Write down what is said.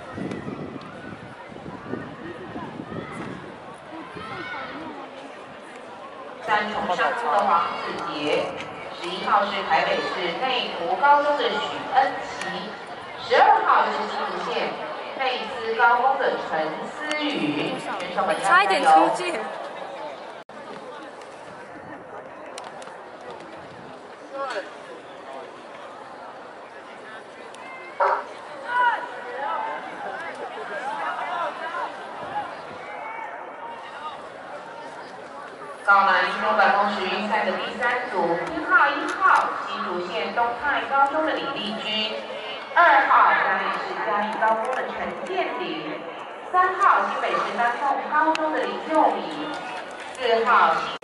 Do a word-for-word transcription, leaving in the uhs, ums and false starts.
三重商中的黄子杰，十一号是台北市内湖高中的许恩琪，十二号是新竹县内资高工的陈思雨，选手们差一点出界。 高男运动办公室预赛的第三组，一号一号新竹县东泰高中的李丽君，二号嘉义市嘉义高中的陈建林，三号新北市丹凤高中的林佑礼，四号。